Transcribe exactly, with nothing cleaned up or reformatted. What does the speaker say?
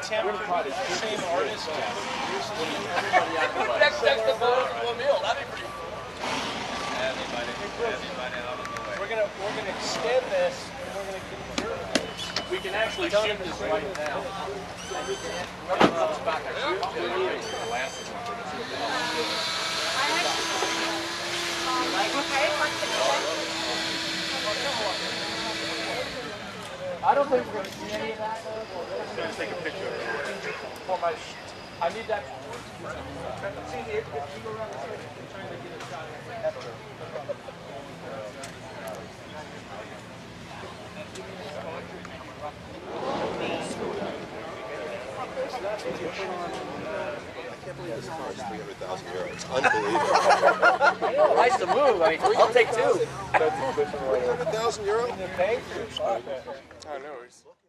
attempt to the same artist. Next, next to Wimille, that'd be pretty. We're gonna we're gonna extend this and we're gonna conserve this. We can actually shoot this right now. I don't think we're going to see any of that though. I'm going to take a picture of it. For my, I need that. See, if you go around the circle, I'm trying to get a shot of it. I can't believe this car is three hundred thousand euros. It's unbelievable. Nice to move. I mean, I'll take two. three hundred thousand euros? Pay for it. I know.